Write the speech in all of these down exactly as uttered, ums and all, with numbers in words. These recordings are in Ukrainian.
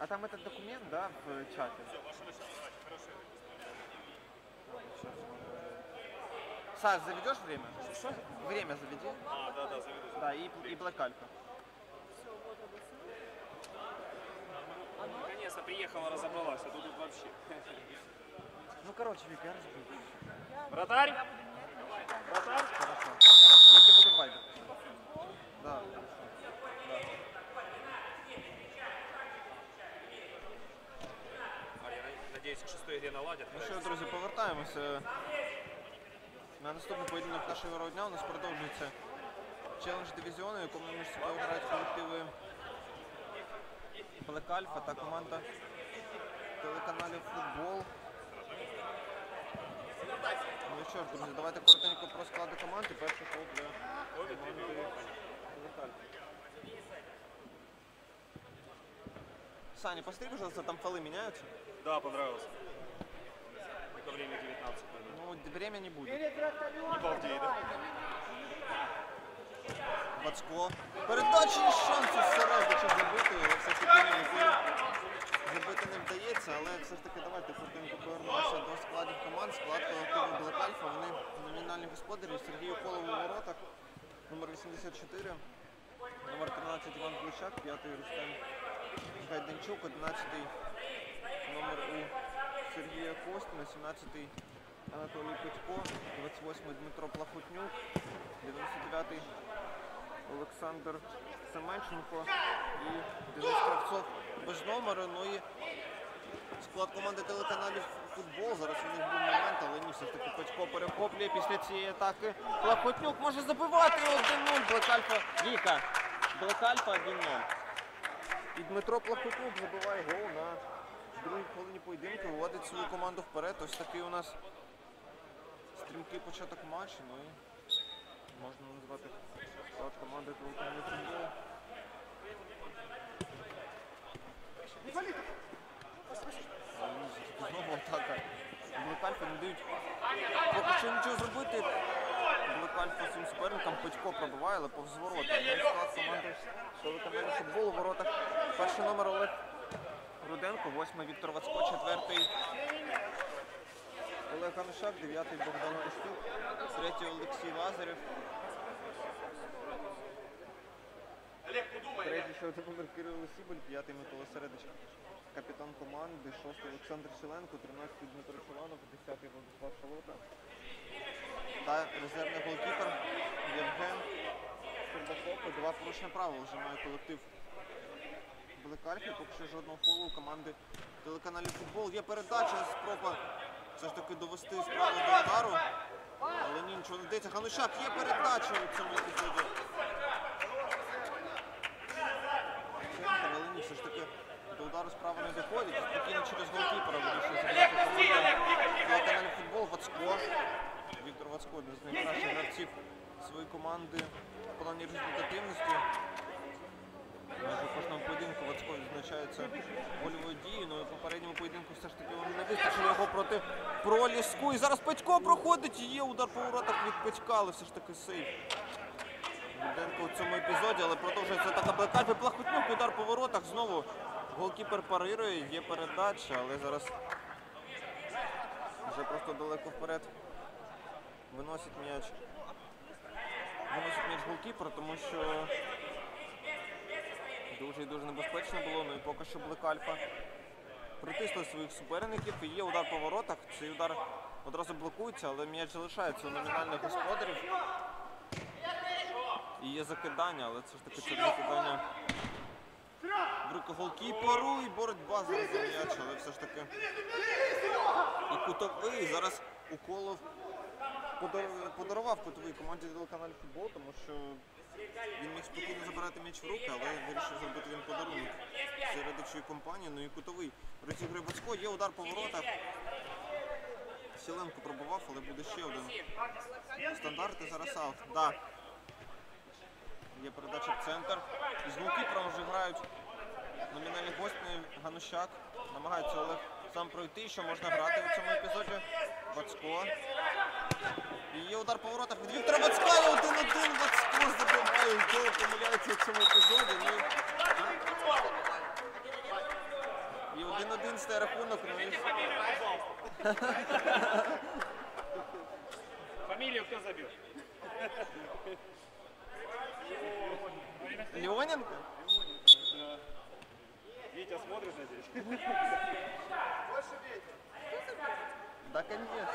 А там этот документ, да, в чате? Саш, заведешь время? Что? Время заведи. А, да, да, заведу. Да, и, и Black Alpha. Наконец-то приехала, разобралась, а тут, тут вообще. Ну, короче, Вика, я разбил. Вратарь? Вратарь? Хорошо. Я тебе буду вайбер. Да, хорошо. Да. А, я надеюсь, в шестой грі наладять. Ну що, друзі, повертаємося. На наступний поєдинок нашого ігрового дня у нас продовжується челендж дивізіону, в якому між собою грають колективи Black Alpha та команда телеканалів Футбол. Ну що ж, друзі, давайте коротенько про склади команди. Перший хол для команди Black Alpha. Саня, посмотри, пожалуйста, там фолы меняются? Да, понравилось. Только время девятнадцать. Ну, время не будет. Не балдей, да? Бацько. Передачі і шансу Середича забити, але все ж таки не забити не вдається, але все ж таки давайте коротенько повернемося до складів команд. Склад колективу Black Alpha, вони номінальні господарі. Сергій Уколов у воротах, номер вісімдесят чотири, номер тринадцять Іван Плещак, п'ятий Рустем Гайденчук, одинадцятий номер у Сергія Костіна, сімнадцятий Анатолій Петько, двадцять восьмий Дмитро Плахотнюк, дев'яносто дев'ятий Олександр Семенченко і Денис Кравцов без номеру. Ну і склад команди телеканалів Футбол. Зараз у них був момент, але ні, все ж таки Петько перехоплює після цієї атаки. Плахотнюк може забивати один нуль. Black Alpha Віка. Black Alpha один нуль. І Дмитро Плахотнюк забиває гол на другій хвилині поєдинку, виводить свою команду вперед. Ось такий у нас стрімкий початок матчу. Ну і можна назвати склад команди телеканалів Футбол. Знову атака. Black Alpha не дають поки що нічого зробити. Black Alpha своїм суперникам Петько пробиває, але повз ворота. Ну і склад команди телеканалів Футбол у воротах. Перший номер Олег Руденко, восьмий Віктор Вацько, четвертий Олег Ганушак, дев'ятий Богдан Костюк, третій Олексій Лазарєв. Третій ще один номер Кирило Сібель, п'ятий Микола Середичка. Капітан команди, шостий Олександр Шиленко, тринадцятий Дмитро Шиланов, десятий Владислав Шалота. Та резервний голкіпер Євген Щербаков. Два порушення правил вже має колектив Black Alpha, поки що жодного фолу у команди телеканалів Футбол. Є передача, спроба все ж таки довести справу до удару, але ні, нічого не вдається. Ганушак, є передача у цьому епізоді. Але ні, все ж таки до удару справа не доходить. Спокійно через голкіпера вирішує забирати команда телеканалів Футбол. Вацько. Віктор Вацько, один з найкращих гравців своєї команди в плані результативності. Майже в кожному поєдинку Вацько відзначається гольовою дією, але в попередньому поєдинку все ж таки не вистачило його проти Проліску. І зараз Петько проходить, і є удар по воротах від Петька, але все ж таки сейв Руденко у цьому епізоді, але продовжується атака Black Alpha. Плахотнюк, удар по воротах, знову голкіпер парирує, є передача, але зараз вже просто далеко вперед виносить м'яч. Виносить м'яч голкіпер, тому що дуже і дуже небезпечно було, ну і поки що Black Alpha притисли своїх суперників, і є удар по воротах, цей удар одразу блокується, але м'яч залишається у номінальних господарів. І є закидання, але це ж таки це закидання в руку голкіперу, і боротьба зараз за м'яч, але все ж таки і кутовий. Зараз Уколов подарував кутовий команді телеканалів Футбол, тому що він міг спокійно забирати м'яч в руки, але вирішив зробити він подарунок Середичої компанії. Ну і кутовий розігрує Вацько, є удар по воротах. Сіленко пробував, але буде ще один стандарт і зараз аут. Да. Є передача в центр. Із голкіпером вже грають номінальні гості. Ганушак. Намагається Олег сам пройти, що можна грати в цьому епізоді. Вацько. І є удар по воротах від Віктора Вацька. І один-один Вацько забиває. Гол помиляється в цьому епізоді. Ну, один стає рахунок, ну і... Фамилию кто забил? Леоненко? Витя смотрит, надеюсь? Да, конечно.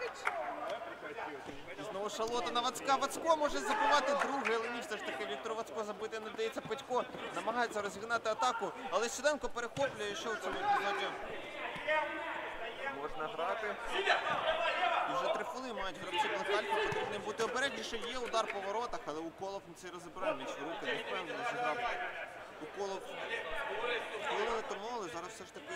І знову Шалота на Вацка. Вацко може забивати другий, але ні, все ж таки Віктор Вацко забити не вдається. Петько намагається розігнати атаку, але Сиденко перехоплює, що в цьому епізоді можна грати. І вже три фоли мають гравці Блекальфа, потрібно бути обережніше. Є удар по воротах, але Уколов на цей розібрає м'яч в руки, не впевнено зіграв. Уколов хвилини тому, але зараз все ж таки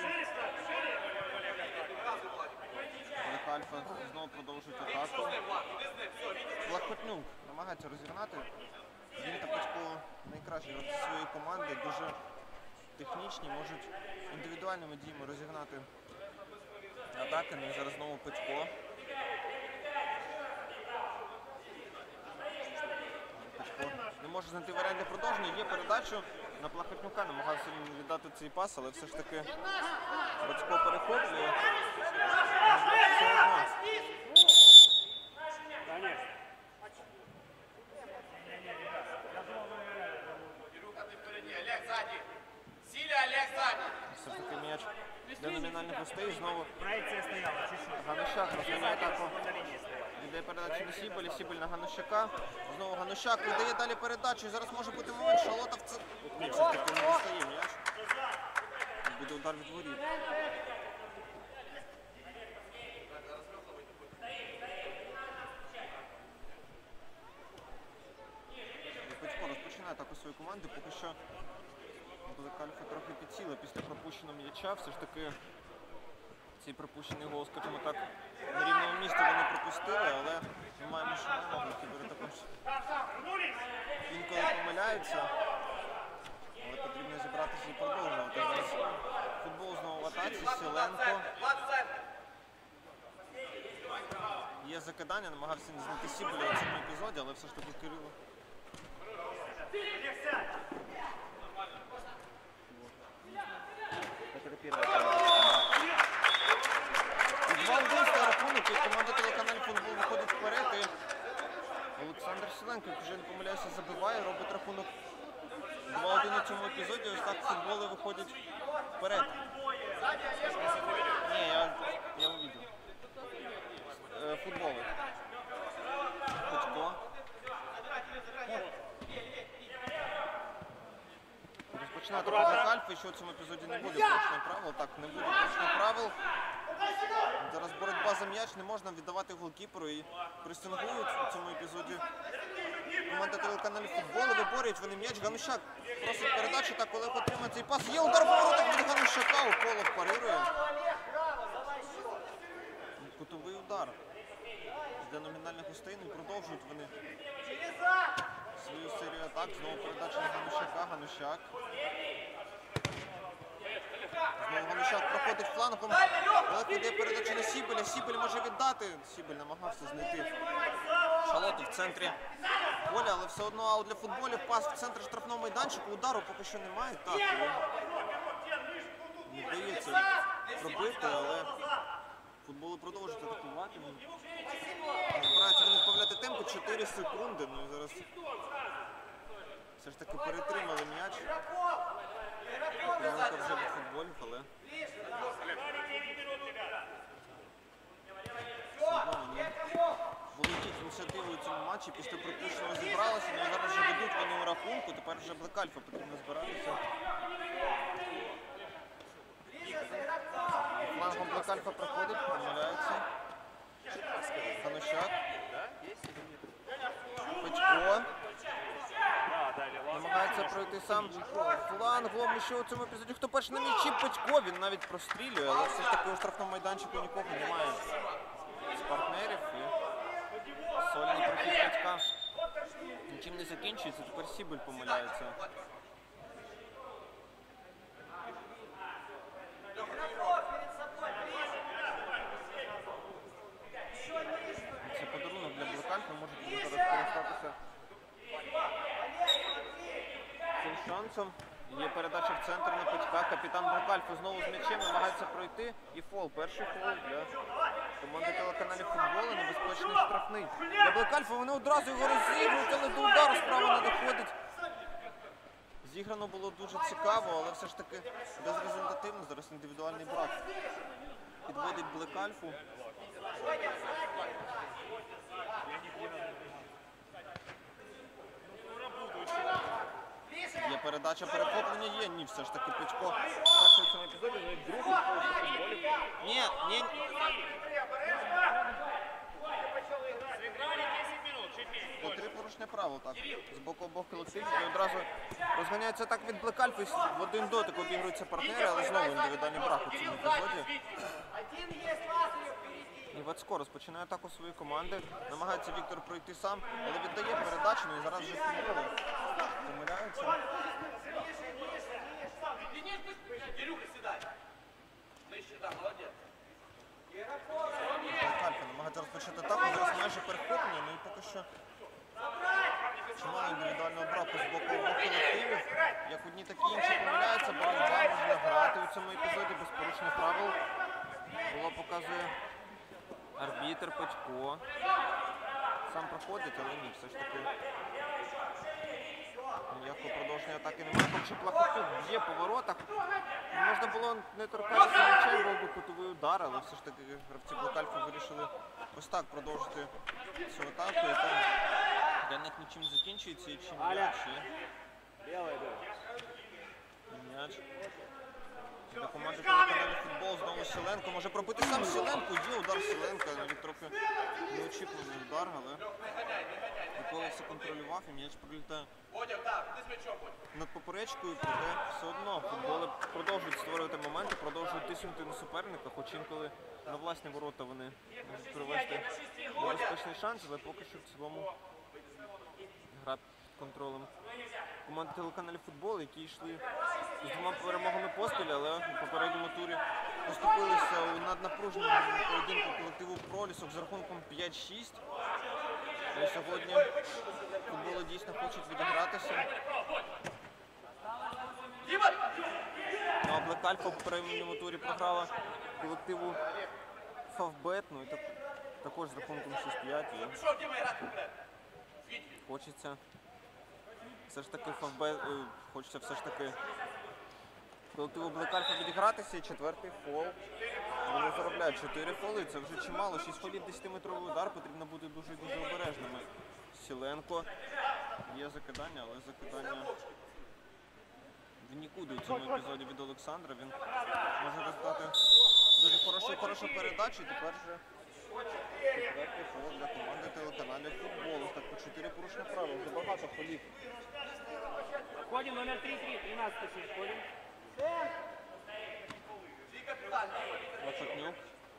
Блекальфа знову продовжують атаку. Плахотнюк намагається розігнати. Він та Петько найкращі гравці своєї команди, дуже технічні, можуть індивідуальними діями розігнати атаки. Ну і зараз знову Петько. Петько не може знайти варіант для продовження. Є передачу на Плахотнюка, намагався він віддати цей пас, але все ж таки Петько перехоплює. Все одно. Все ж таки м'яч для номінальних гостей. Знову Ганущак розганяє атаку. Йде передача на Сібель, Сібель на Ганущака. Знову Ганущак видає далі передачу. І зараз може бути момент. Шалота в це... Ні, все ж таки не достає м'яч. Буде удар від воріт. Петько розпочинає атаку своєї команди. Поки що Блекальфа трохи підсіла після пропущеного м'яча. Все ж таки цей пропущений гол, скажімо так, на рівному місці вони пропустили, але ми маємо Шаленого, який бере також інколи помиляються. Але потрібно зібратися і продовжувати. Зараз футбол знову в атаці, Сіленко. Є закидання, намагався не знайти Сібеля у цьому епізоді, але все ж таки Кирило. два-один стає рахунок, і команда телеканалів «Футбол» виходить вперед. І Олександр Сіленко, як вже не помиляюся, забиває, робить рахунок два-один у цьому епізоді. Ось так футболи виходять вперед. Ні, я, я увидел. Е, футболи. Петько. Розпочинає атаку Блекальфа, що в цьому епізоді не буде порушення правил. Так, не буде порушення правил. Зараз боротьба за м'яч, не можна віддавати голкіперу і пресингують у цьому епізоді. Команда телеканалів «Футбол» виборюють вони м'яч. Ганущак просить передачу, так Олег отримає цей пас. Є удар по воротах від Ганущака, Уколов парирує. Кутовий удар для номінальних гостей, не продовжують вони свою серію атак. Знову передача на Ганущака, Ганущак. Знову Ганущак проходить флангом. Олег веде передачу на Сібеля. Сібель може віддати. Сібель намагався знайти Шалоту в центрі поля, але все одно аут для футболів. Пас в центр штрафного майданчику. Удару поки що немає. Так, не вдається пробити, але футболи продовжують атакувати. Збираються вони збавляти темпу. чотири секунди. Ну і зараз все ж таки перетримали м'яч. Помилка вже від футболів, але все одно вони володіють ініціативою у цьому матчі. Після пропущеного зібралися, але зараз вже ведуть вони у рахунку. Тепер вже Блекальфа потрібно збиратися. Флангом Блекальфа проходить, помиляється. Ганущак. Петько. Намагається пройти сам флангом. І ще у цьому епізоді хто перший на м'ячі? Петько. Він навіть прострілює, але все ж таки у штрафному майданчику нікого немає з партнерів. І сольний прохід Петька нічим не закінчується. Тепер Сібель помиляється. Це подарунок для Блекальфа, можуть зараз скористатися цим шансом. Є передача в центр на Петька. Капітан Блекальфо знову з м'ячем намагається пройти. І фол. Перший фол для команди телеканалів футболу. Небезпечний штрафний. Для Блекальфо вони одразу його розігрують, але до удару справа не доходить. Зіграно було дуже цікаво, але все ж таки безрезультативно. Зараз індивідуальний брак підводить Блекальфу. Є передача, перехоплення є. Ні, все ж таки Петько перший в цьому епізоді, ну і другий фол у футболі. Ні, ні. По три порушення правил, так. З боку обох колективів і одразу розганяється так від Блекальфи. В один дотик обігруються партнери, але знову індивідуальний брак у цьому епізоді. І Вацко розпочинає атаку своєї команди. Намагається Віктор пройти сам, але віддає передачу, ну і зараз вже футболи. Помиляються. Блекальфа намагається розпочати атаку, зараз майже перехоплення, ну і поки що чимало індивідуального браку з боку обох колективів. Як одні, так і інші помиляються, боротьба можна грати у цьому епізоді без порушення правил. Було показує арбітр Петько. Сам проходить, але ні, все ж таки ніякого продовження атаки немає. Хоч Плахотюк б'є по воротах. Можна було не торкатися м'ячем, був би кутовий удар, але все ж таки гравці Блекальфи вирішили ось так продовжити цю атаку, яка для них нічим не закінчується. І чим м'яч є. М'яч. Для команди телеканалу футбол знову Сіленко. Може пробити сам Сіленко. Є удар Сіленка. Навіть трохи неочікуваний удар, але Микола все контролював і м'яч пролітає над поперечкою, проте все одно футболи продовжують створювати моменти, продовжують тиснути на суперника, хоч інколи на власні ворота вони можуть привести небезпечний шанс, але поки що в цілому гра під контролем команди телеканалів футбол, які йшли з двома перемогами поспіль, але у попередньому турі поступилися у наднапруженому поєдинку колективу Пролісок з рахунком п'ять шість. І сьогодні футболи дійсно хочуть відігратися. Ну, а Блекальфа у попередньому турі програла колективу Фавбет, ну і так, також з рахунком шість п'ять. Хочеться все ж таки Фавбет, хочеться все ж таки колективу Блекальфа відігратися. І четвертий фол. Вони заробляють чотири фоли, це вже чимало. шість фолів, десятиметровий удар, потрібно бути дуже дуже обережними. Сіленко. Є закидання, але закидання в нікуди у цьому епізоді від Олександра. Він може роздати дуже хорошу, хорошу передачу. І тепер вже четвертий фол для команди телеканалів футболу. Так, по чотири порушення правил, вже багато фолів. Входим номер три три, тринадцать входим. Лопатнюк.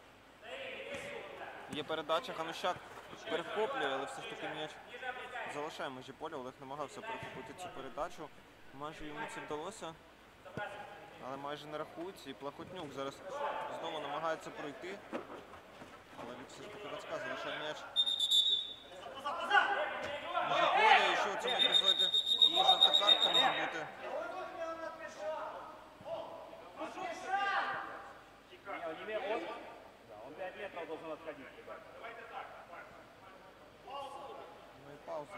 Є передача, Ханущак перехоплює, але все ж таки м'яч залишає межі поля. Олег намагався перехопити цю передачу. Майже йому це вдалося, але майже не рахується. І Плахотнюк зараз знову намагається пройти, але він все ж таки Вацка залишає м'яч межі поля. І що у цьому епізоді і жовта картка може бути. Он пять метров должен отходить. Ну і пауза.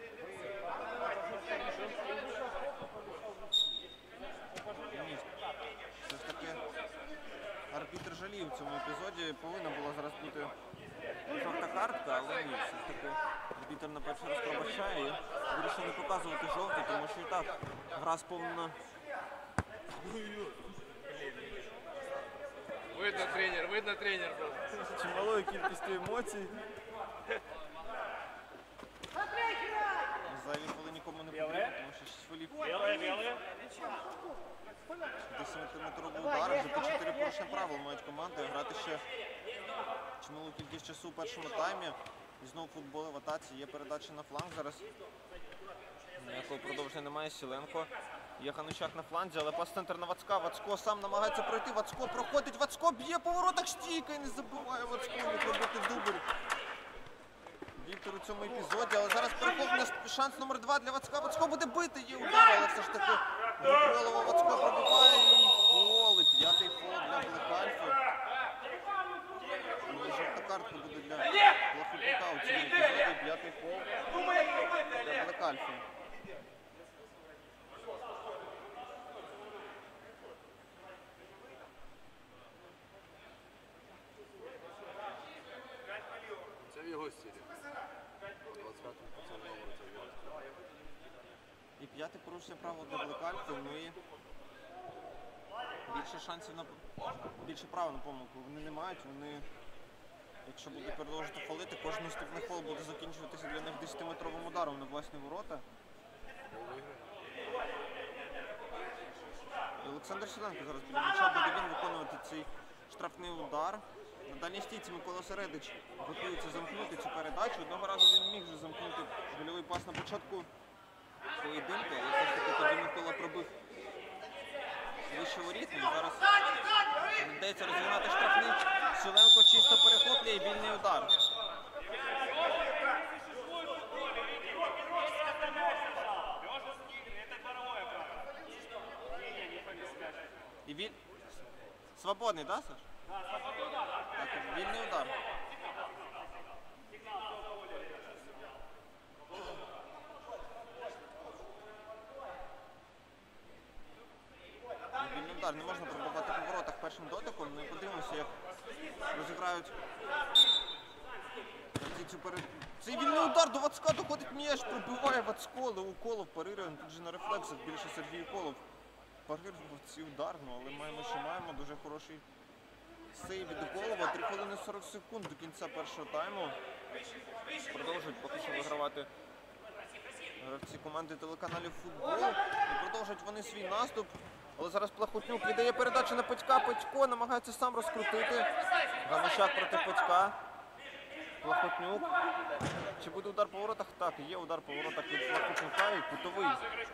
Ні, все ж таки арбітр жаліє в цьому епізоді. Повинна була зараз бути жовта картка, але ні, все ж таки арбітр на перший раз пробачає і вирішив не показувати жовтий, тому що і так гра сповнена. Видно тренер, видно тренер просто. Чималою кількістю емоцій. Зайві коли нікому не потрібно, тому що шість фолів. Белые, белые. десятиметровий удар, вже по чотири порушення правил мають команди. Грати ще чималу кількість часу у першому таймі. І знову футболи в атаці. Є передача на фланг зараз. Ніякого продовження немає. Сіленко. Є Ханущак на фланзі, але пас центр на Вацка. Вацко сам намагається пройти. Вацко проходить. Вацко б'є по воротах, стійка і не забиває Вацко. Міг робити дубль. Віктор у цьому епізоді, але зараз перехоплення, шанс номер два для Вацка. Вацко буде бити, є удар, але все ж таки Голова Вацько пробиває і фол, і п'ятий фол для Блекальфи. Ну і жовта картка буде для Плахотнюка у цьому епізоді, п'ятий фол для Блекальфи. Це в його стилі. двадцять п'ятий по цьому номеру це в його стилі. І п'яте порушення правил для Блекальфи, ну і більше шансів на більше права на помилку вони не мають. Вони, якщо будуть продовжувати фолити, кожен наступний фол буде закінчуватися для них десятиметровим ударом на власні ворота. І Олександр Сіденко зараз біля м'яча буде він виконувати цей штрафний удар. На дальній стійці Микола Середич готується замкнути цю передачу. Одного разу він міг вже замкнути гольовий пас на початку поєдинку, але все ж таки тоді Микола пробив вище воріт. І зараз вдається розігнати штрафний. Сіленко чисто перехоплює, вільний удар. І він... Свободний, так, Саш? Так, вільний удар. Вільний удар, не можна пробувати по воротах першим дотиком. Ми подивимося, як розіграють цю перед... Цей вільний удар до Вацька доходить м'яч, пробиває Вацько, але Уколов парирує тут же на рефлексах, більше Сергій Уколов парирував цей удар, ну, але маємо, що маємо, дуже хороший сейв від Уколова, три хвилини сорок секунд до кінця першого тайму. Продовжують поки що вигравати гравці команди телеканалів «Футбол». І продовжують вони свій наступ. Але зараз Плахотнюк віддає передачу на Петька. Петько намагається сам розкрутити. Ганущак проти Петька. Плахотнюк. Чи буде удар по воротах? Так, є удар по воротах від Плахотнюка і кутовий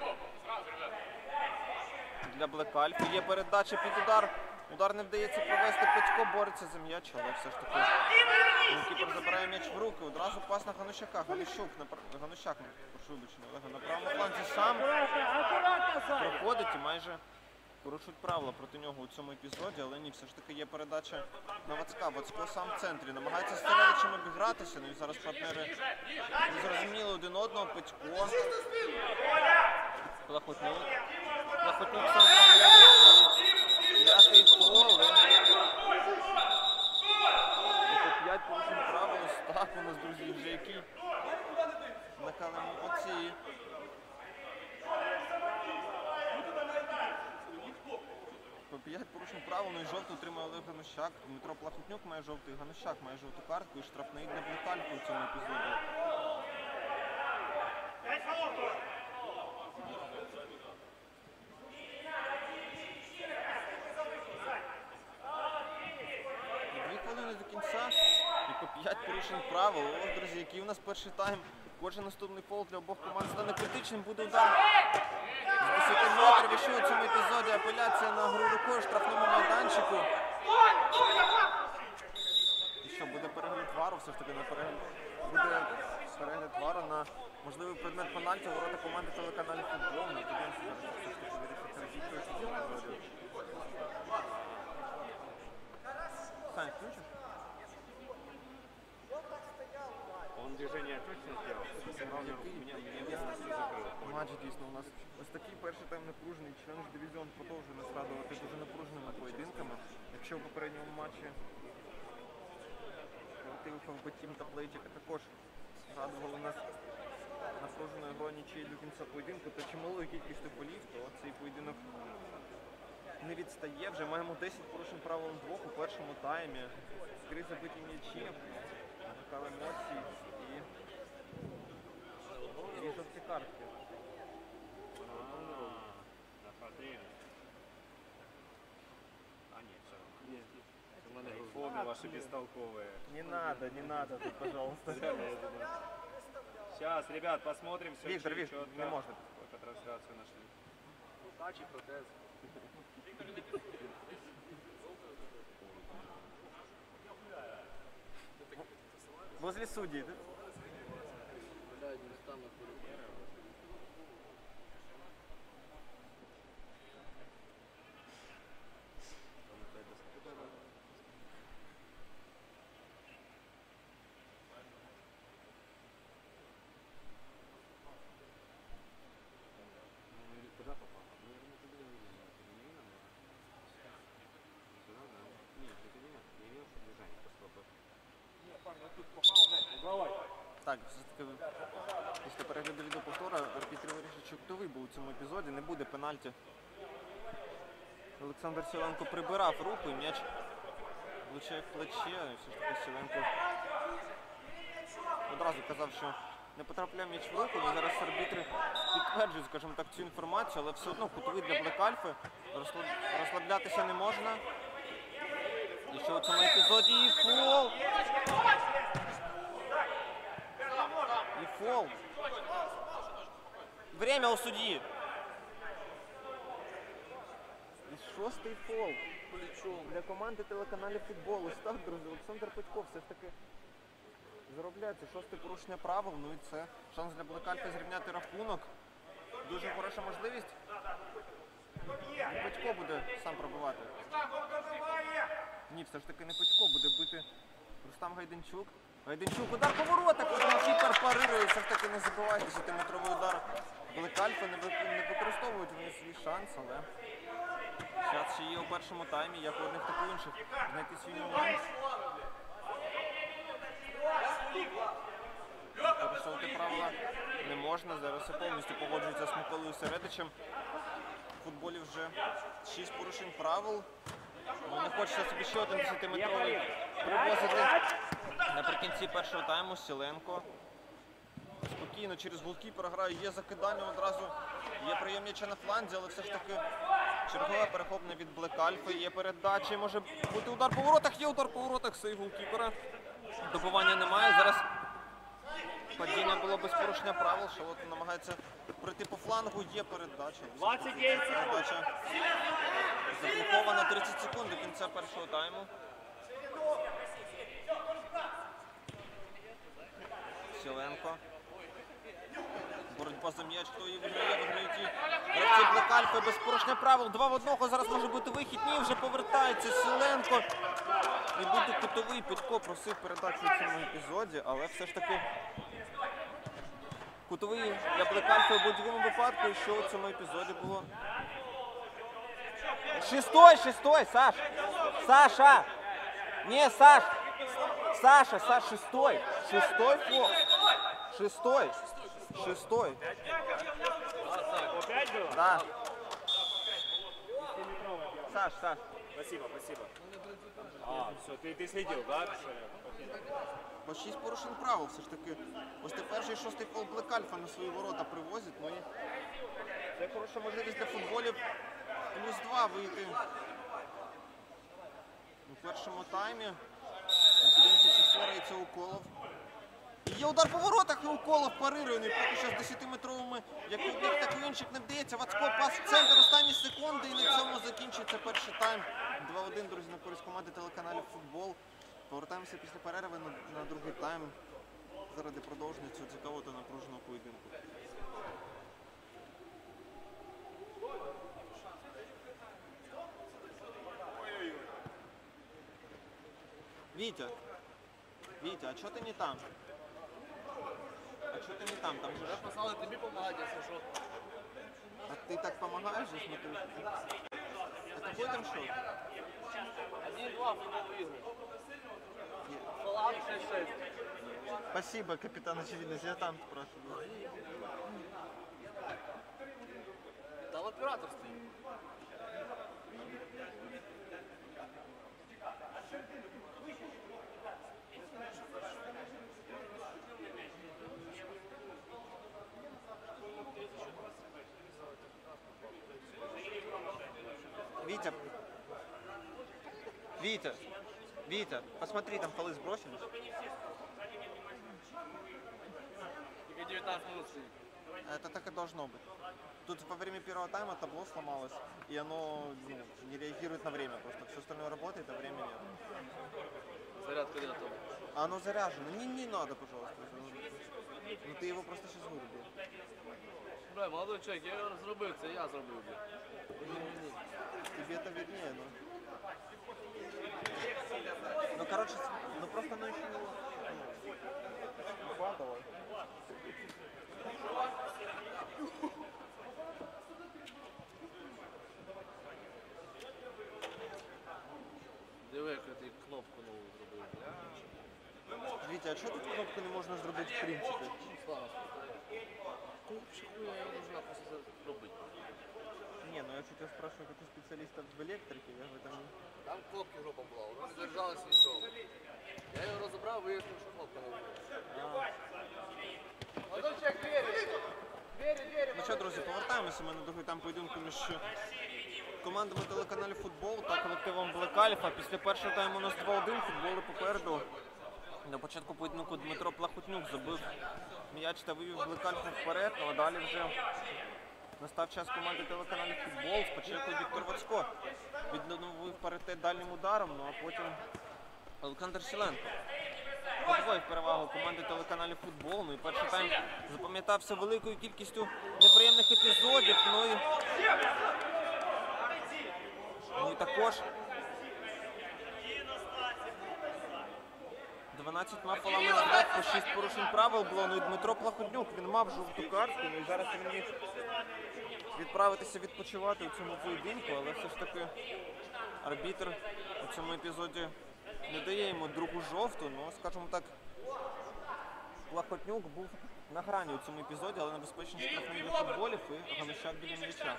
для Блекальфи. Є передача під удар. Удар не вдається провести. Петько бореться за м'яч, але все ж таки кіпер забирає м'яч в руки. Одразу пас на Ганущака. Ганущук, на пр... Ганущак, прошу вибачення, Олега, на правому фланзі сам проходить і майже порушують правила проти нього у цьому епізоді, але ні, все ж таки є передача на Вацька. Вацько сам в центрі. Намагається з Середичем обігратися, ну і зараз партнери не зрозуміли один одного. Петько. Плахотнюк. Плахотнюк сам проходить. П'ятий фол. По п'ять порушень правил. Так у нас, друзі, вже який накалені емоції. По п'ять порушень правил, ну і жовту отримає Олег Ганущак. Дмитро Плахотнюк має жовтий, Ганущак має жовту картку і штрафний для Блекальфи у цьому епізоді. Дві хвилини до кінця і по п'ять порушень правил. Ось, друзі, який у нас перший тайм. Кожен наступний фол для обох команд стане критичним. Буде удар з десяти метрів. І що у цьому епізоді апеляція на гру рукою в штрафному майданчику. І що, буде перегляд вару, все ж таки на перегляд. Буде перегляд вару на можливий предмет пенальті у ворота команди телеканалів «Футбол». Ми подивимося зараз, все ж таки вирішити регістру в цьому епізоді. Сань, включиш? Он движение точно сделал? Меня, меня полностью закрыл. Матч дійсно у нас ось такий перший тайм напружений. Член ж дивізіон продовжує нас радувати дуже напруженими поєдинками. Якщо в попередньому матчі колективи Фавбетім та Плейтіка також радували нас напруженою грою нічиї до кінця поєдинку та чималою кількістю голів, то цей поєдинок не відстає. Вже маємо десять порушень правил двох у першому таймі. Три забиті м'ячі, накали емоції і і жовті картки. А нет, все равно. Айфоны ваши бестолковые. Не надо, не надо, тут, пожалуйста. Сейчас, ребят, посмотрим все Виктор, Виктор, четко. не можно. Только трансляцию нашли. Удачі, протез. Возле судей, да? Блядь, не стану Так, все-таки після перегляду відеоповтора арбітр вирішив, що хто був у цьому епізоді, не буде пенальті. Олександр Сіленко прибирав руку і м'яч влучає в плече, і все ж таки Сіленко одразу казав, що не потрапляє м'яч в руку, і зараз арбітри підтверджують, скажімо так, цю інформацію, але все одно кутовий для Блек Альфи, розслаблятися не можна. І що у цьому епізоді і фол! І фол! Время у судді! І шостий фол для команди телеканалів футболу. Ось так, друзі, Олександр Петько все ж таки заробляє це шосте порушення правил. Ну і це шанс для Блек Альфи зрівняти рахунок. Дуже хороша можливість. Петько буде сам пробивати. Ні, все ж таки не Петько, буде бити Рустам Гайденчук. Гайденчук, удар по воротах, кіпер парирує, все ж таки не забиває десятиметровий удар. Блек Альфа не, не використовують вони свій шанс, але час ще є у першому таймі, як у одних, так і у інших, знайти свій момент. Порушувати правила не можна, зараз я повністю погоджується з Миколою Середичем. В футболі вже шість порушень правил. Ну, не хочеться собі ще один десятиметровий привозити наприкінці першого тайму. Сіленко спокійно через голкіпера грає, є закидання одразу, є прийом м'яча на фланзі, але все ж таки чергове перехоплення від Блек Альфи, є передача, може бути удар по воротах, є удар по воротах, сейв голкіпера. Добування немає, зараз падіння було без порушення правил, що от намагається пройти по флангу, є передача. Передача заблокована, тридцять секунд до кінця першого тайму. Сіленко. Боротьба за м'яч, хто її виграє, виграють і гравці Блек Альфи без порушення правил. Два в одного, зараз може бути вихід, ні, вже повертається Сіленко. І буде кутовий. Петько просив передачу у цьому епізоді, але все ж таки кутовий для Блек Альфи у будь-якому випадку, і що у цьому епізоді було. Шестой, шестой, Саш! Саша! Не, Саш! Саша, Саш, шестой! Шестой фол! Шестой! Шестой! Опять было? Да. Саш, Саш. Спасибо, спасибо. А, все, ты, ты следил, да? По шість порушень правил все ж таки. Ось ти перший шостий фол Блек Альфа на свої ворота привозить. Ну і це хороша можливість для футболів плюс два вийти у першому таймі. Подивимося, чи впорається Уколов. Є удар по воротах, і Уколов парирує, поки що з десятиметровими, як у одних, так і у інших не вдається. Вацко, пас в центр, останні секунди, і на цьому закінчується перший тайм. два один, друзі, на користь команди телеканалів футбол. Повертаємося після перерви на, на другий тайм заради продовження цього цікавого та напруженого поєдинку. Вітя, Вітя, а чого ти не там? А чого ти не там? Там же ж... Пацаны, тобі помагати, якщо що. А ты так помогаешь, я смотрю. Это какой там счет? один-два выиграть. Фалан шесть-шесть. Спасибо, капитан очевидность, я там спрашиваю. Там оператор стоит. Витя, Витя, Витя, посмотри, там полы сбросились. Тільки девятнадцать минут стоит. Это так и должно быть. Тут во время первого тайма табло сломалось, и оно ну, не реагирует на время просто. Все остальное работает, а время нет. Зарядка где готова. А оно заряжено. Не, не надо, пожалуйста. Ну ты его просто сейчас вырубил. Бля, молодой человек, я його зробив, це я зробив, бля. Не-не-не. Тебе это виднее, но... Ну, короче, ну просто оно еще не... Ну, хватало. Диви, яку ти кнопку нову зробив, бля. Витя, а чого тут кнопку не можна зробити в принципі? Слава. Ну, психуя, я нужна просто робити. Ні, ну я чуть спрашиваю, как у специалистов в электрике, я в этом... Там кнопки жопа була, вона не держалася нічого. Я його розібрав, вияснив, що кнопка не була. Молодой человек, двері! Двері, двері! Ну що, друзі, повертаємося. Ми на другий тайм поєдинку між командами телеканалів «Футбол» та колективом Black Alpha. Після першого тайму у нас два один, футболи попереду. На початку поєдинку Дмитро Плахотнюк забив м'яч та вивів Black Alpha вперед, а далі вже настав час команди телеканалів «Футбол». Спочатку Віктор Вацько відновив паритет дальнім ударом, ну а потім Олександр Сіленко подвоїв перевагу команди телеканалів «Футбол». Ну і перший тайм запам'ятався великою кількістю неприємних епізодів. Ну і, ну і також дванадцятьма фолами на грах, по шість порушень правил було. Ну і Дмитро Плахотнюк, він мав жовту картку, ну і зараз він міг відправитися відпочивати у цьому поєдинку, але все ж таки арбітр у цьому епізоді не дає йому другу жовту. Ну, скажімо так, Плахотнюк був на грані у цьому епізоді, але небезпечний штрафний для футболів і Ганущак біля м'яча.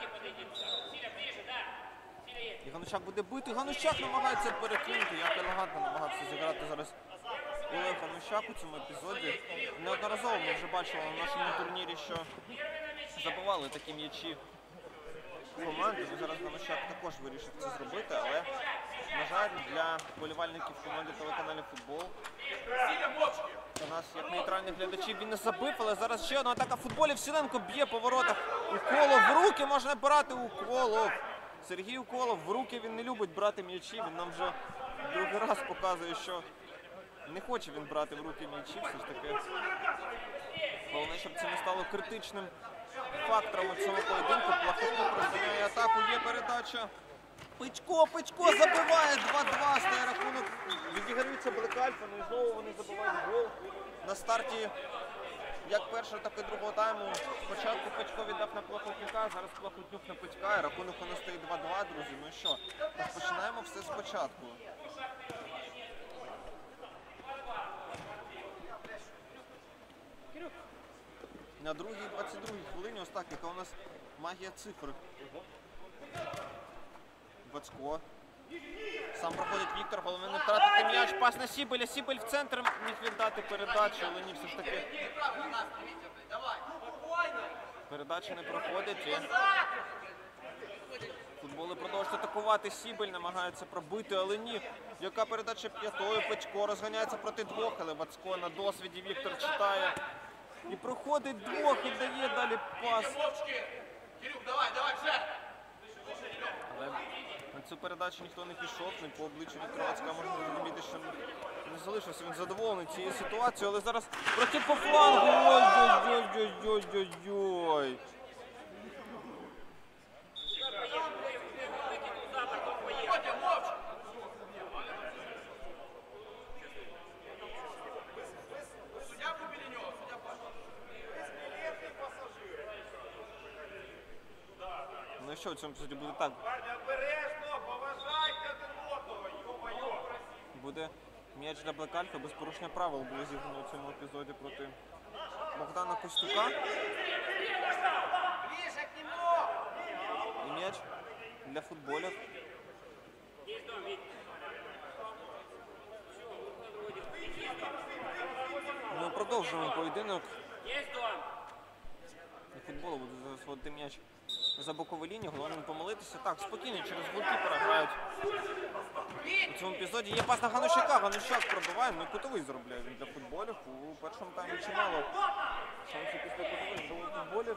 І Ганущак буде бити, Ганущак намагається перекинути, як елегантно намагався зіграти зараз Олег Ганущак у цьому епізоді. Неодноразово ми вже бачили на нашому турнірі, що забивали такі м'ячі команди. Ну, зараз Ганущак також вирішив це зробити, але, на жаль, для вболівальників команди телеканалів «Футбол» у нас, як нейтральних глядачів, він не забив, але зараз ще одна атака футболів. Сіленко б'є по воротах. Уколов в руки можна брати. Уколов. Сергій Уколов в руки він не любить брати м'ячі. Він нам вже другий раз показує, що не хоче він брати в руки м'ячі. Все ж таки, головне, щоб це не стало критичним фактором у цьому поєдинку. Плахотнюк розганяє атаку, є передача. Пичко, Пичко забиває два-два, стає рахунок. Відіграється Black Alpha, ну і знову вони забивають гол. На старті як першого, так і другого тайму. Спочатку Пичко віддав на Плахотнюка, зараз Плахотнюк на Пичка, і рахунок у нас стоїть два-два, друзі. Ну і що, розпочинаємо все спочатку. На другій двадцять другій хвилині, ось так, яка у нас магія цифр. Вацько. Сам проходить Віктор, головне не втратити м'яч, пас на Сібеля, Сібель в центр міг віддати передачу, але ні, все ж таки передача не проходить. І футболи продовжують атакувати, Сібель намагається пробити, але ні. Яка передача п'ятою, Пичко розганяється проти двох, але Вацько на досвіді, Віктор читає. І проходить двох і дає далі пас. Але на цю передачу ніхто не пішов, не по обличчю Віктора Вацька можна зрозуміти, що не залишився він задоволений цією ситуацією, але зараз проти по флангу. Ой-ой-ой-ой-ой-ой-ой. Ну що, в цьому епізоді буде так? Буде м'яч для Black Alpha, без порушення правил було зіграно у цьому епізоді проти Богдана Костюка. І м'яч для футболів. Ми продовжуємо поєдинок. І футболу буде зараз водити м'яч за бокову лінію, головне не помилитися. Так, спокійно, через голкіпера грають. У цьому епізоді є пас на Ганущака, Ганущак пробиває, ну і кутовий заробляє він для футболів. У першому таймі чимало шансів після кутових до футболів.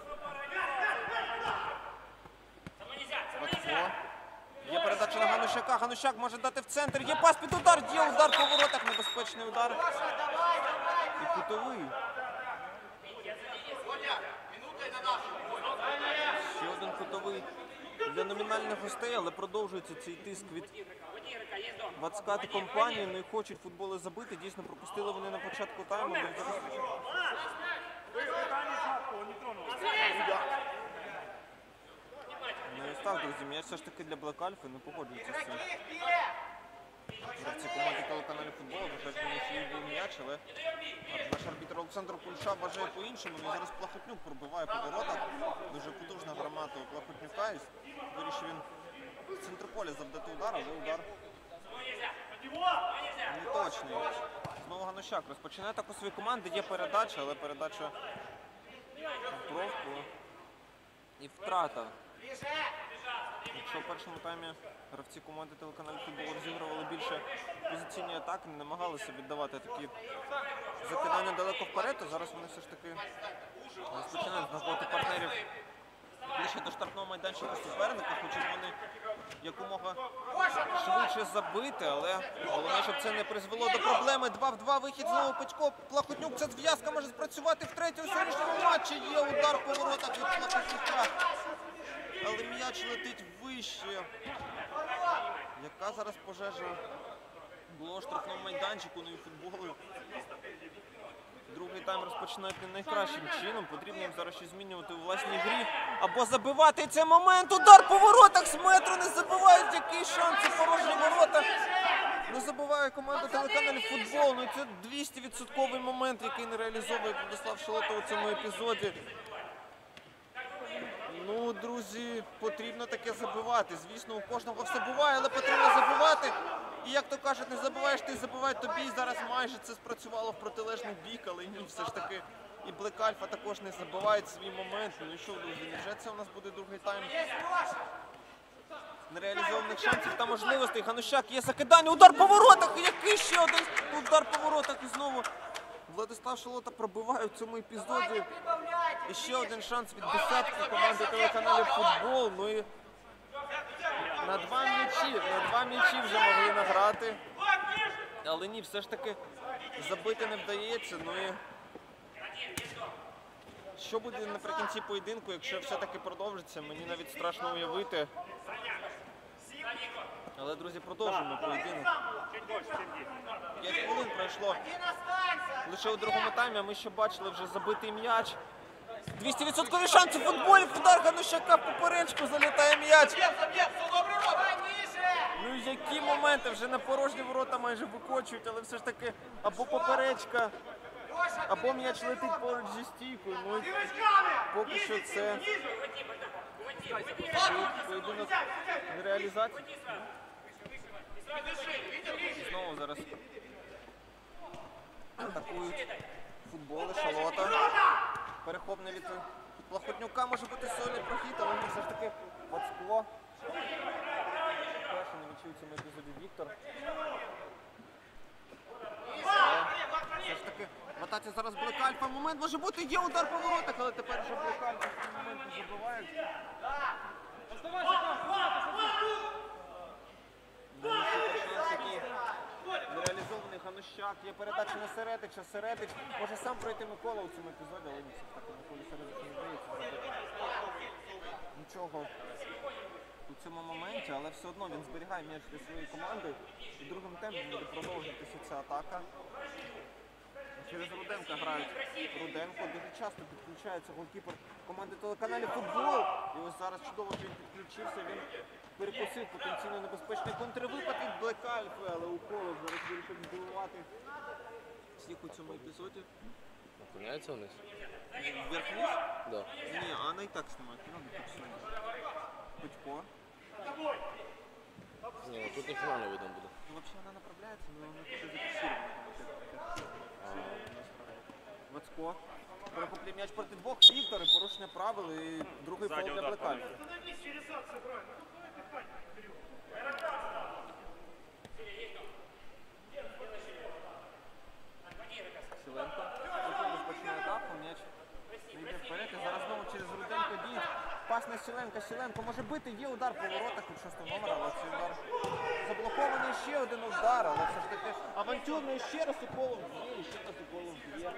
Вацько. Є передача на Ганущака, Ганущак може дати в центр, є пас під удар, є удар по воротах, небезпечний удар. І кутовий. Ще один кутовий для номінальних гостей, але продовжується цей тиск від Вацька та компанії. Не хочуть футболи забити. Дійсно, пропустили вони на початку тайму. Ну і так, друзі, м'яч все ж таки для Black Alpha, не погоджується з цим. Гравці команди телеканалів футболу вважають, що він був м'яч, але наш арбітр Олександр Кульша вважає по-іншому. Він зараз Плахотнюк пробиває по воротах. Дуже потужна гармата у Плахотнюка. І вирішив він в центр поля завдати удар, але удар не точний. Знову Ганущак розпочинає так у своїй команди. Є передача, але передача в бровку і втрата. Якщо в першому таймі гравці команди телеканалів футболу розігрували більше позиційні атаки, не намагалися віддавати такі закидання далеко вперед, то зараз вони все ж таки розпочинають знаходити партнерів ближче до штрафного майданчика суперника, хочуть вони якомога швидше забити, але головне, щоб це не призвело до проблеми. два в два, вихід знову Петько, Плахотнюк, ця зв'язка може спрацювати втретє у сьогоднішньому матчі. Є удар по воротах від Плахотнюка, але м'яч летить вище. Яка зараз пожежа була у штрафному майданчику, ну і футболу. Другий тайм розпочинають не найкращим чином. Потрібно їм зараз щось змінювати у власній грі. Або забивати цей момент. Удар по воротах з метру. Не забивають. Який шанс. Це порожні ворота. Не забиває команда телеканалів футбол. Ну і це двісті відсотковий момент, який не реалізовує Владислав Шалота у цьому епізоді. Ну, друзі, потрібно таке забивати. Звісно, у кожного все буває, але потрібно забивати. І як то кажуть, не забуваєш, ти забивай тобі. І зараз майже це спрацювало в протилежний бік, але ні, все ж таки і Блек Альфа також не забивають свій момент. Ну і що, друзі, невже це у нас буде другий тайм нереалізованих шансів та можливостей. Ганущак, є закидання, удар по воротах, який ще один удар по воротах і знову Владислав Шалота пробиває в цьому епізоді. І ще один шанс від десятки команди телеканалів футбол. Ну і на два м'ячі, на два м'ячі вже могли награти. Але ні, все ж таки забити не вдається. Ну і що буде наприкінці поєдинку, якщо все-таки продовжиться, мені навіть страшно уявити. Але, друзі, продовжуємо поєдинок. п'ять хвилин пройшло лише у другому таймі, а ми ще бачили вже забитий м'яч. двісті відсоткові шанси в футболі, удар Ганущака, поперечку залітає м'яч. Ну і які моменти, вже на порожні ворота майже викочують, але все ж таки або поперечка, або м'яч летить поруч зі стійкою. Ну, поки що це поєдинок нереалізації. Знову зараз атакують футболи, Шалота. Перехопне від Плахотнюка, може бути сольний прохід, але він все ж таки Вацько. Перший не відчув в цьому епізоді Віктор. Все ж таки в атаці зараз Блек Альфа. Момент може бути, є удар по воротах, але тепер вже Блек Альфа в цей момент не забивають. Нереалізований Ганущак, є передача на Середича, Середич може сам пройти Микола у цьому епізоді, але все ж таки Миколі Середичу не вдається зробити нічого у цьому моменті, але все одно він зберігає м'яч для своєї команди. І другим темпом буде продовжуватися ця атака. Через Руденка грають. Руденко дуже часто підключається голкіпер команди телеканалів футбол. І ось зараз чудово, що він підключився, він перекусив потенційно небезпечний контрвипад від Блек Альфи, але Уколов зараз вирішив здивувати всіх у цьому епізоді. Наклоняється вниз? Вверх-вниз? Да. Ні, а не і так знімають. Петько. Ні, тут ніхто не видно буде. Ну, взагалі вона направляється, але вона буде зафіксирована. Вацько. Перехоплює м'яч проти двох. Віктор, і порушення правил, і другий фол для Блек Альфи. Сіленко. Розпочинає атаку, м'яч не йде вперед. І зараз знову через Руденко діють. Пас на Сіленка. Сіленко може бити. Є удар по воротах від шостого номера, але цей удар заблокований. Ще один удар, але все ж таки авантюрно. І ще раз Уколов б'є, і ще раз Уколов б'є.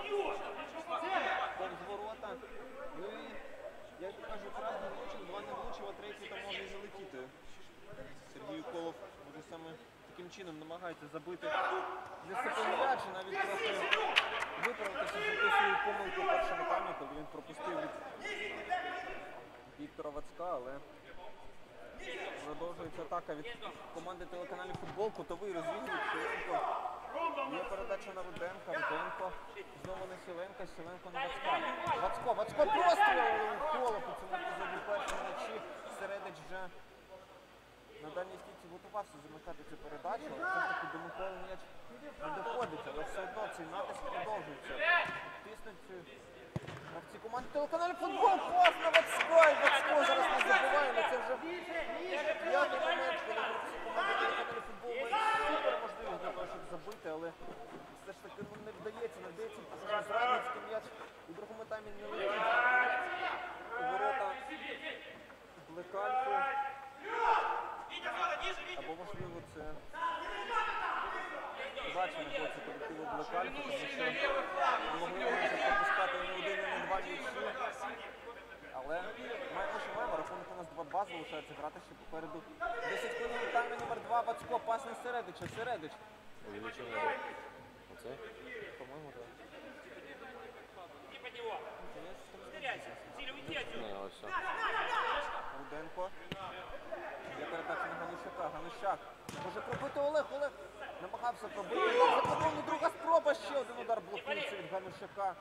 Повз ворота. Ну і, як кажуть, раз не влучив, два не влучив, а третій там може і залетіти. Сергій Уколов буде саме таким чином намагається забити для себе м'яч, і навіть трохи виправитися за свою помилку в першому таймі, коли він пропустив від Віктора Вацька, але продовжує продовжується атака від команди телеканалів футбол. Кутовий розвідують Сіленко. Є передача на Руденка. Руденко знову на Сіленка. Сіленко на Вацька. Вацько, Вацько простріл! Коло по цьому епізоді першому м'ячі. Середич вже на дальній стійці готувався замикати цю передачу. Але все ж таки до Миколи м'яч не доходить. Але все одно цей натиск продовжується. Тиснуть гравці команди телеканалів футбол. Пас на Вацько! І Вацько зараз не забуває. Але це вже п'ятий момент, коли гравці команди телеканалів футбол мають супер можливість для того, щоб забити. Але все ж таки ну, не вдається. Не вдається зрадницький м'яч. У другому таймі не летить у ворота Блекальфи. Або можливо це бачимо хлопці колективу Блекальфи, тому що не могли вони вже пропускати ні один, ні два м'ячі. Але маємо, що маємо, рахунок у нас два-два, залишається грати ще попереду. десять хвилин у таймі номер два, Вацько, пас на Середича, Середич. Увеличение. Оце? По-моєму, так. Не, ось все. Руденко. Є передача на Ганущака. Ганущак. Може пробити Олег. Олег намагався пробити. Олег запропонує друга спроба. Ще один удар блокується від Ганущака.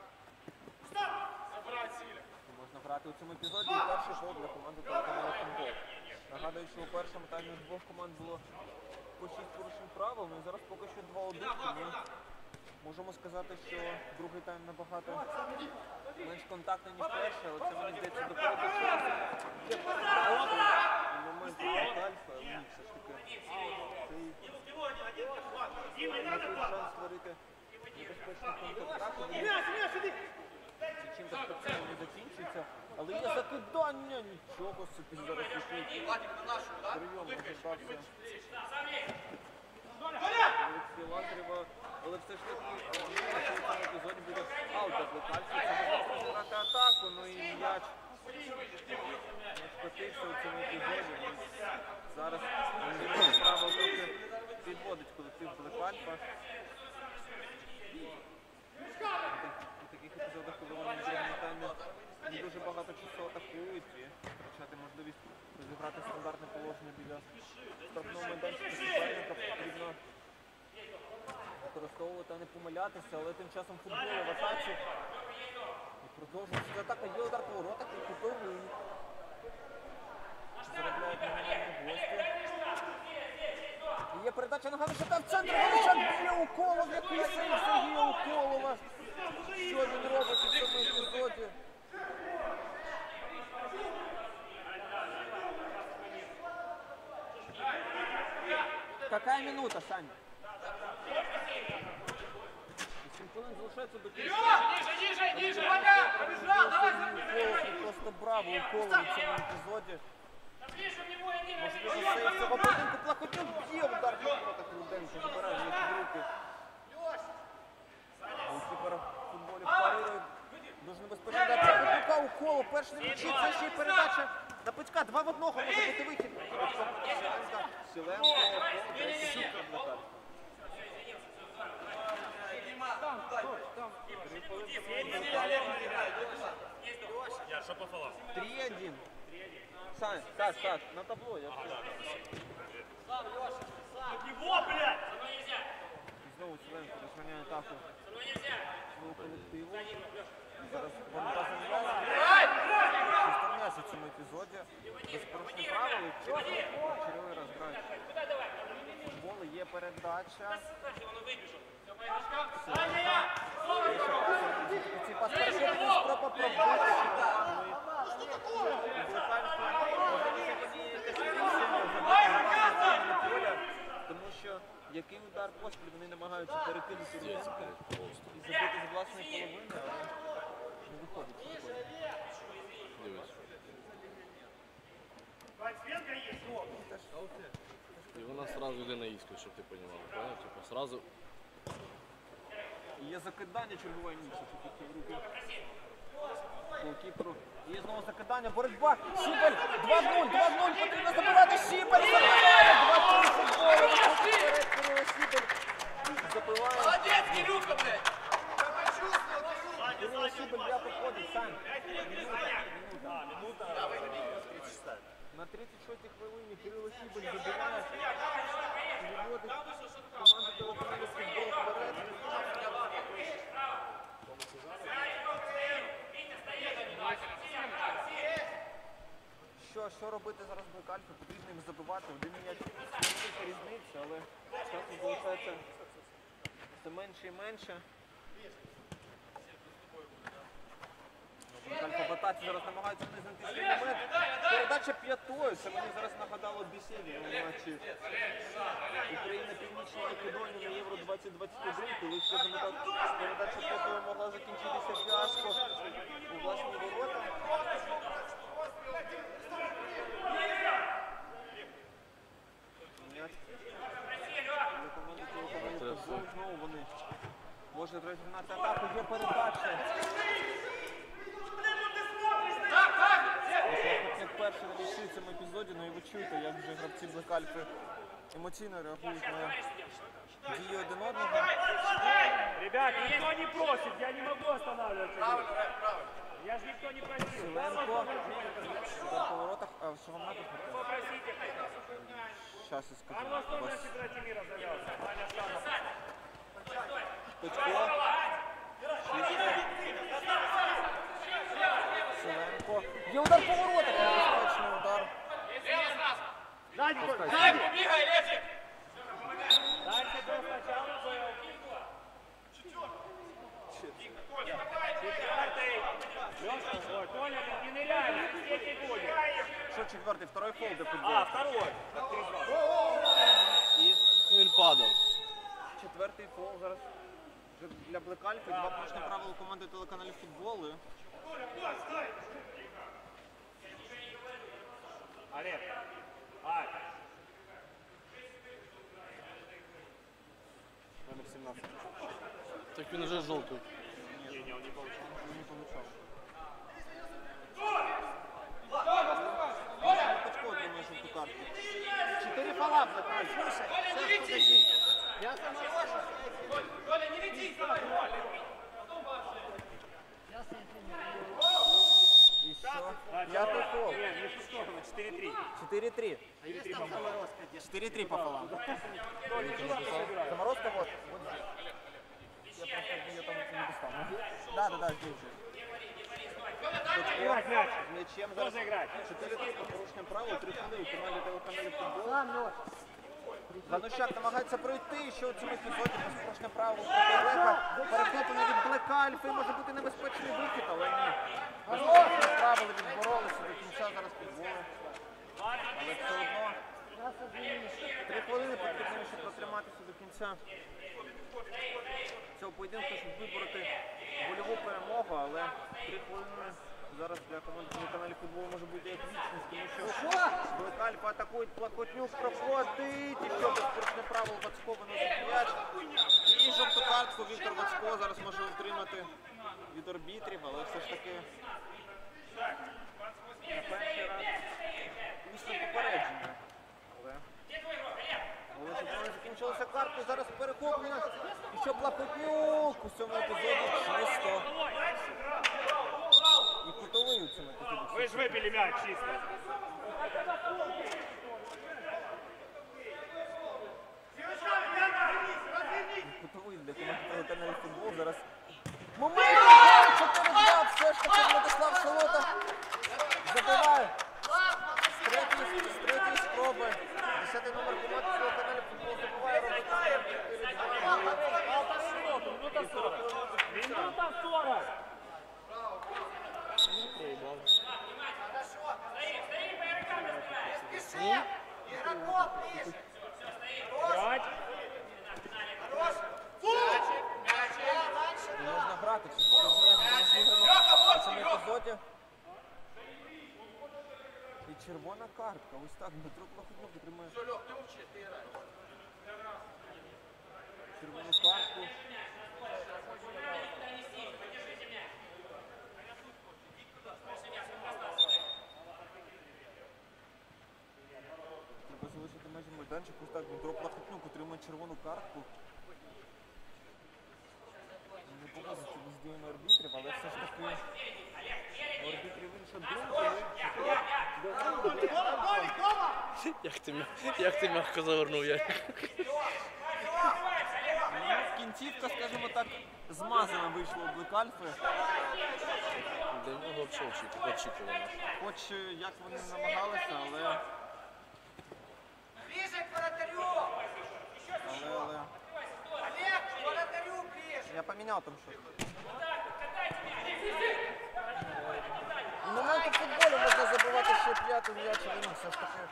Можна грати у цьому епізоді. І перший гол для команди телеканалу футбол. Нагадую, що у першому таймі з двох команд було по шість порушень правил. Ну і зараз поки що два-один. Тому можемо сказати, що другий тайм набагато менш контактний, ніж перший, але це, мені здається, до переду часу. Є передача. Момент Альфа, ні, все ж таки. Цей не шанс створити небезпечний контратаку. Чим так спеціально не закінчується. Але є закидання, нічого собі зараз пішли. Прийом розгортався. Олексій Лазарєва, але все ж таки в цьому епізоді буде аут для Блекальфи. Це можна розіграти атаку, ну і м'яч скотився у цьому епізоді. Зараз справа трохи підводить колектив Блекальфа. У таких епізодах, коли вони в другому таймі не дуже багато часу атакують і втрачати можливість розіграти стандартне положення біля штрафного майданчика суперника, потрібно використовувати, а не помилятися, але тим часом футбол в атаці. І продовжується атака, є удар по воротах і кутовий. Заробляють номінальні гості. І є передача на Ганущака в центр, Ганущак біля Уколов, який сейв Сергія Уколова. Що він робить у цьому епізоді? Какая минута, Саня? вісім хвилин залишається до кінця. Ниже, ниже, ниже! Побежал, давай, Уколов, просто браво Уколов у цьому епізоді. Можливо, сейв цього поєдинку. Плахотнюк б'є удар по воротах Руденко, забирає м'яч в руки. Голкіпер в футболі впарили. Дуже небезпечно удар Плахотнюка, Уколов, перший на м'ячі, це ще й передача на Петька, два в одного, може бути вихід. Сіленко, Сіленко, третій шут на Блекальфи. Я что по фалам? три один. Сань, Саш, Саш, на табло, я все. Его, блядь! І знову Сіленко розганяє атаку свого колективу. Зараз боротьба за м'яч. Чисто м'яч у цьому епізоді. Без порушень правил. І черговий раз грають. Футболи, є передача. Цей пас перший спроба пробити. Тому що який удар поспіль вони намагаються перекинути руки і забити з власної половини, але не виходить. Дивись. Теж І вона сразу йде на іскру, щоб ти розумів. Понял? Типа сразу. є закидання чергової ніч, такі в руки. Голкіперу. І знову закидання, боротьба. Сіпель, два нуль, два нуль, потрібно забивати. Сіпель забиває, два нуль футболу. Вперед, Кирило Сіпель забиває. Молодец, Кирюха, блядь! Кирило Сіпель, я походить, Сань. Минута, минута. Минута. На тридцять шостій хвилині Кирило Сіпель дубль, забиває, виводить команду телеканалу «Футбол» вперед. Що, що робити зараз Блекальфі? Потрібно їм забивати. Один м'яч невелика різниця, але часу залишається все менше і менше. Блекальфа в атаці зараз намагаються не знайти свій момент. Передача п'ятою. Це мені зараз нагадало бесіді у матчі Україна-Північна Македонія на Євро двадцять двадцять один, коли, скажімо так, передача п'ятою могла закінчитися фіаско у власні ворота. Знову вони можуть розігнати атаку, є передача. Як перший на цьому епізоді, ну і ви чуєте, як вже гравці Блекальфи емоційно реагують на дії один одного. Ребят, никто не просит, я не могу останавливать. Правильно, правильно. Я же никто не просил. Силенко на поворотах. А що вам надо? Попросите. Сейчас я скажу. Карлос тоже на чемпионате мира завелся. Аня Станов. Петько. Силенко. Є удар по воротах. Небезпечний удар. Сзади, сзади, бегай, Левчик! Дальше был сначала был. Четвертый. Лёша, ой, Толя, не ныряй, третий будет. Що четвертий? Второй фол для футболу. А, второй. І Він падав. четвертий фол зараз для Блекальфи. Два порушення правил команди телеканалів «Футбол». Олег. Ай. Номер сімнадцять. Так він вже жовтий. Не, не, он не получил. Не получав. Петько отримує жовту картку. Чотири фола в Блекальфі. Я там хороший. Толя, не лети! І що? П'ятий фол. Нет, не шестого, четыре три. чотири три. чотири три по фолам. Заморозка вот. Вот здесь. Я просто ее там не достану. Да, да, да, здесь же. Играть мяч. З м'ячем зараз. Тоже играть. чотири три по порушенням правил, три хвилини у команді телеканалів «Футбол». Ганущак намагається пройти, що у цьому епізоді без порушення правил проти Олега. Перехоплення від Блекальфи, може бути небезпечний вихід, але ні. Без порушення правил відборолися до кінця зараз підбору. Але все одно. Три хвилини потрібно ще протриматися до кінця цього поєдинку, щоб вибороти гольову перемогу, але три хвилини зараз для команди телеканалів «Футбол» може бути як вічність, тому що Блекальфа атакують, Плахотнюк проходить, і що без порушення правил Вацько виносить м'яч. І жовту картку Віктор Вацько зараз може отримати від арбітрів, але все ж таки на перший раз після попередження. Але але щоб вона закінчилася карткою, зараз перехоплення. І що Плахотнюк у цьому епізоді чисто. І кутовий у цьому епізоді. Вы же выпили мяч чисто. Кутовий для команди телеканалів «Футбол» зараз. Момент! чотири два! Все ж таки Владислав Солота забиває. З третьої, з третьої спроби. Десятий номер команди телеканалів «Футбол» забиває, робить чотири два. Минута сорок. Минута сорок. Играть. І можна грати, все ж таки м'яч розіграно у цьому епізоді. І червона картка. Ось так Дмитро Плахотнюк отримує червону картку. Треба залишити межі майданчик. Ось так Дмитро Плахотнюк отримує червону картку. Не показується без діями арбітрів, але все ж таки у арбітрів інша думка. Як ти, м'я- як ти м'яко завернув, я. Ну, кінцівка, скажімо так, змазана вийшла у Блек Альфи. Для нього взагалі очі- очікувано. Хоч е, як вони намагалися, але... Ближе к вратарю! але, але... Олег, к вратарю ближе! Я поміняв там щось. Ну, навіть у футболі можна забивати ще п'ятий м'яч, але ну, все ж таки...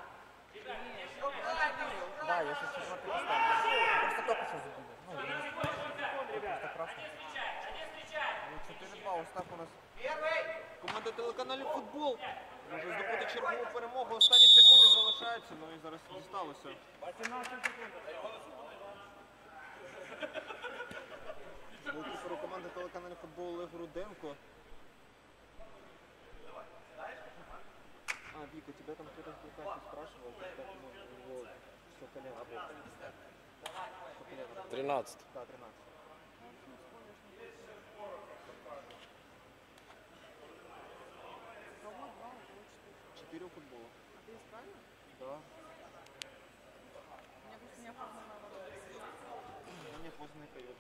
Да, я ще четвертий поставлю. Просто тільки що забили. Ну, і просто красно. Ну, чотири-два, ось так у нас. Команда телеканалів «Футбол» може здобути чергову перемогу. Останні секунди залишаються, ну і зараз дісталося. Голкіперу команди телеканалів «Футбол» Олег Руденко. А, Вика, тебя там кто-то в Букасе спрашивал, как можно его что колено работает. Что колено работает. тринадцять. Да, тринадцать. Четыре у футбола. А ты исправил? Да. У меня просто неоформленная вода. У меня поздний период.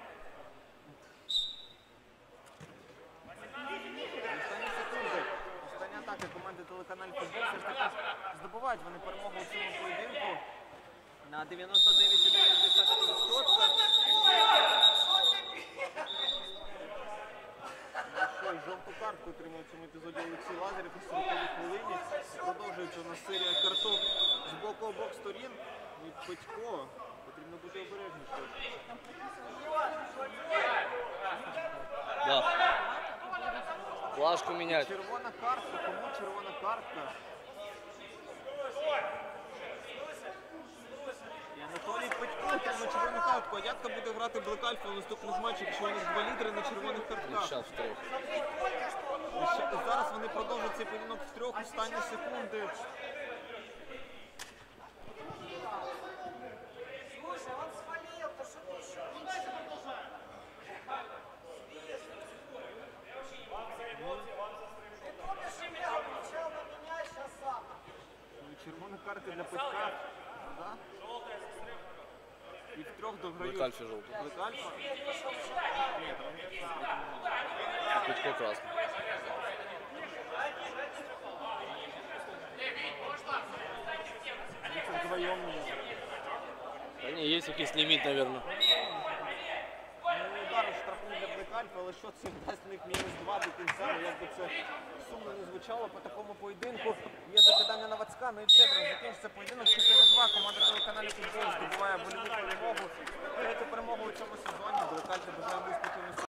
Останні секунди. Останні атаки команди телеканалів «Футбол» все ж таки здобувають вони перемогу у цьому поєдинку на дев'яносто дев'ять цілих дев'ять десятих відсотка. Що, жовту картку отримав в цьому епізоді Олексій Лазарєв у сороковій хвилині. Продовжується у нас серія карток з боку обох сторін. І Петько, потрібно бути обережнішим. Да. Плашку міняти. Червона картка, кому червона картка? І Анатолій Петько отримав червону картку. А як то буде грати Блек Альфа у наступних матчах, якщо у них два лідери на червоних картках? Зараз втрьох. І ще- і зараз вони продовжують цей поєдинок в трьох останні секунди. Слушай, он свалил, то что ты еще? Ты помнишь, Олег кричал на меня, сейчас сам. Ну, червона картка для Петька. Да? І в трьох дограють. Блек Альфі жовтий. Блек Альфа? Ні, там не Петько красний. це вдвоєм. Та ні, є якийсь ліміт, мабуть. Ну, удари штрафні для Блек Альфа, але що це дасть в них мінус два до кінця, ну, як би це сумно не звучало по такому поєдинку. Є закидання на Вацька, ну і все, зараз закінчиться поєдинок чотири-два. Команда телеканалів «Футбол» здобуває больову перемогу. Третю перемогу у цьому сезоні. Блек Альфа бажає успіхів.